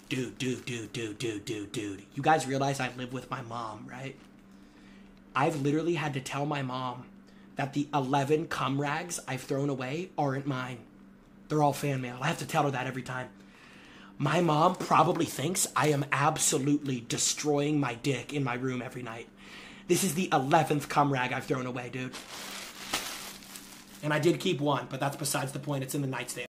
Dude. You guys realize I live with my mom, right? I've literally had to tell my mom that the 11 cum rags I've thrown away aren't mine. They're all fan mail. I have to tell her that every time. My mom probably thinks I am absolutely destroying my dick in my room every night. This is the 11th cum rag I've thrown away, dude. And I did keep one, but that's besides the point. It's in the nightstand.